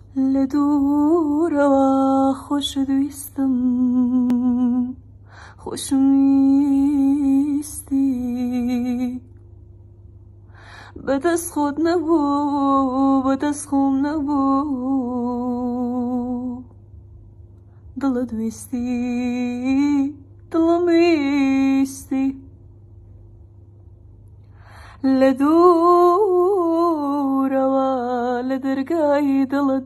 لدورەوە خۆش دویستم خۆشویستی بەدەست خۆت نەبوو بەدەست خۆم نەبوو دڵت ویستی دڵم ویستی لە دوورەوە لە دەرگای دڵت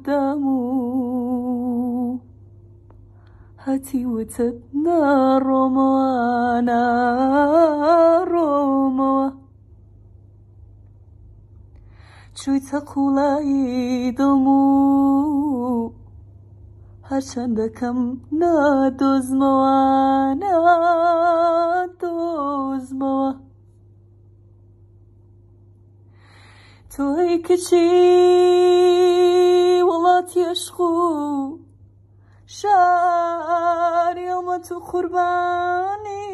داموو هەتی وتت ناڕۆمەوە ناڕۆمەوە چوویتە قوڵایی دڵم و هەرچەندەکەم نادۆزمەوە نادۆزمەوە تۆی کچی وڵاتی عشق و شاری ئەڵمەت و قوربانی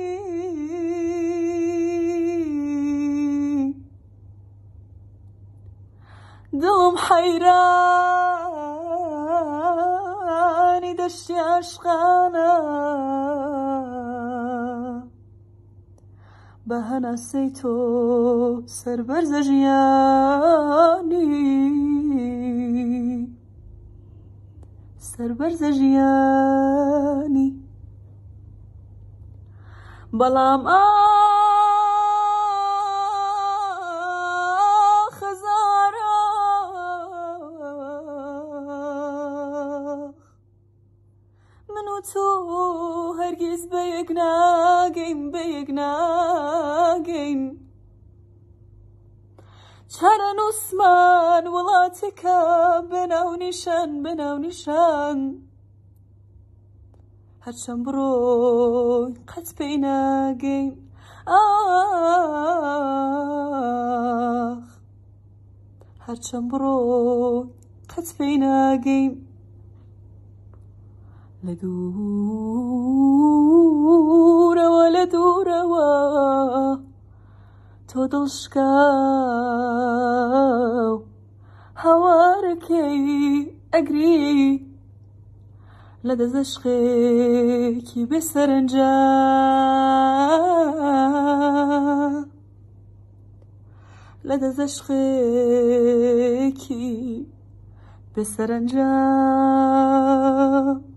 دڵم حەیرانی دەشتی عاشقانە بە هەناسەی تۆ سەربەرزە ژیانی سەربەرزە ژیانی بەڵام خەزارە من و تۆ هەرگیز بە یەک ناگەین بە یەک ناگەین چارە نووسمان وڵاتێکە بەناو نیشان بەناو نیشان هەرچەند بڕۆی قەت پێی ناگەین هەرچەند بڕۆی قەت پێی ناگەین لە دوورەوە لە دوورەوە تۆ دڵشکاو هەوارەکەی ئەگری لە دەست عشقێکی بێسەرنجام لە دەست عشقێکی بێسەرنجام